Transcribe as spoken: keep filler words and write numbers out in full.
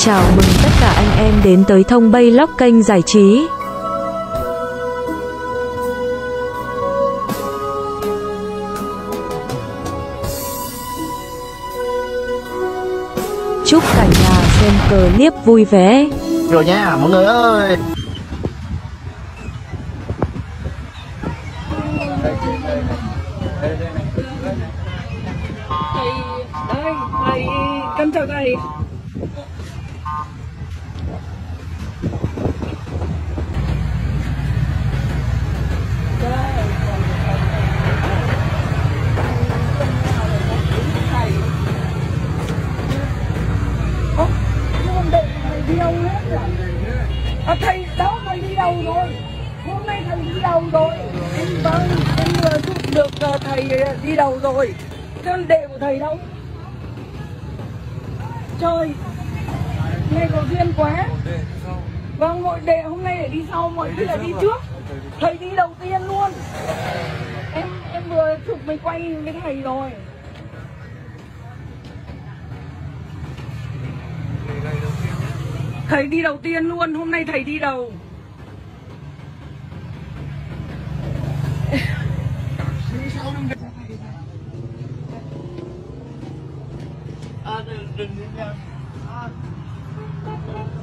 Chào mừng tất cả anh em đến tới Thông Bay Log kênh giải trí. Chúc cả nhà xem clip vui vẻ. Rồi nha mọi người ơi. Thầy đây, thầy con chào thầy. Ơ, nhưng mà thầy đi đâu hết rồi? À, thầy đó thầy đi đâu rồi? Hôm nay thầy đi đâu rồi? Em vâng, em vừa chụp được uh, thầy đi đâu rồi? Con đệ của thầy đâu? Trời, này có duyên quá. Vâng, mọi đệ hôm nay để đi sau, mọi người là đi trước. Thầy đi đầu tiên luôn. Em em vừa chụp mình quay với thầy rồi. Thầy đi đầu tiên luôn, hôm nay thầy đi đầu. À, đừng, đừng, đừng, đừng. À.